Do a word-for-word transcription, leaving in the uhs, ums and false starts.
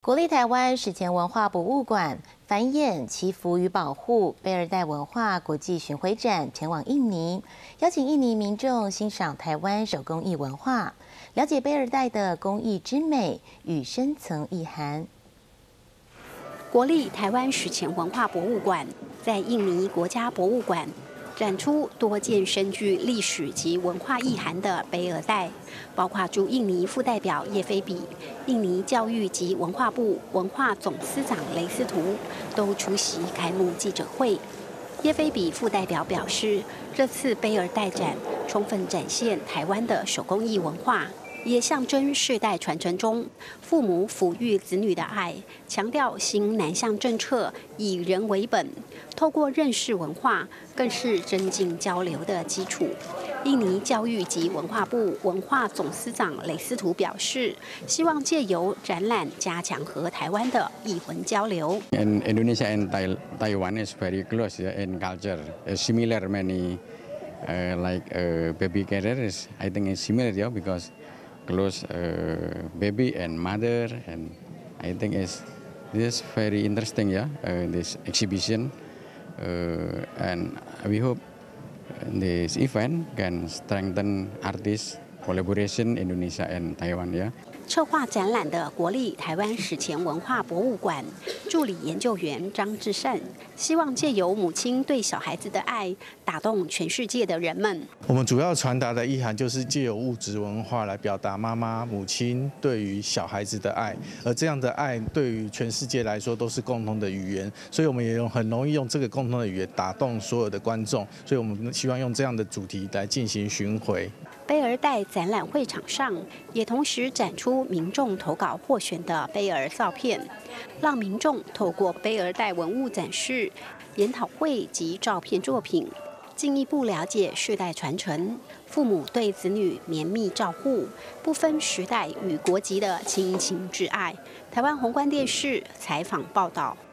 国立台湾史前文化博物馆繁衍、祈福与保护贝尔代文化国际巡回展前往印尼，邀请印尼民众欣赏台湾手工艺文化，了解贝尔代的工艺之美与深层意涵。 国立台湾史前文化博物馆在印尼国家博物馆展出多件深具历史及文化意涵的贝尔代，包括驻印尼副代表叶菲比、印尼教育及文化部文化总司长雷斯图都出席开幕记者会。叶菲比副代表表示，这次贝尔代展充分展现台湾的手工艺文化，也象征世代传承中父母抚育子女的爱，强调新南向政策以人为本，透过认识文化，更是增进交流的基础。印尼教育及文化部文化总司长雷斯图表示，希望借由展览加强和台湾的艺文交流。 And Indonesia and Taiwan is very close in culture, similar many uh, like uh, baby carriers. I think it's similar, yeah, because close uh, baby and mother, and I think it's this very interesting, yeah, uh, this exhibition, uh, and we hope this event can strengthen artist collaboration Indonesia and Taiwan, yeah. 策划展览的国立台湾史前文化博物馆助理研究员张志善，希望借由母亲对小孩子的爱，打动全世界的人们。 我们主要传达的意涵就是借由物质文化来表达妈妈、母亲对于小孩子的爱，而这样的爱对于全世界来说都是共同的语言，所以我们也用很容易用这个共同的语言打动所有的观众，所以我们希望用这样的主题来进行巡回。 贝尔代展览会场上，也同时展出民众投稿获选的贝尔照片，让民众透过贝尔代文物展示、研讨会及照片作品，进一步了解世代传承、父母对子女绵密照护、不分时代与国籍的亲情挚爱。台湾宏观电视采访报道。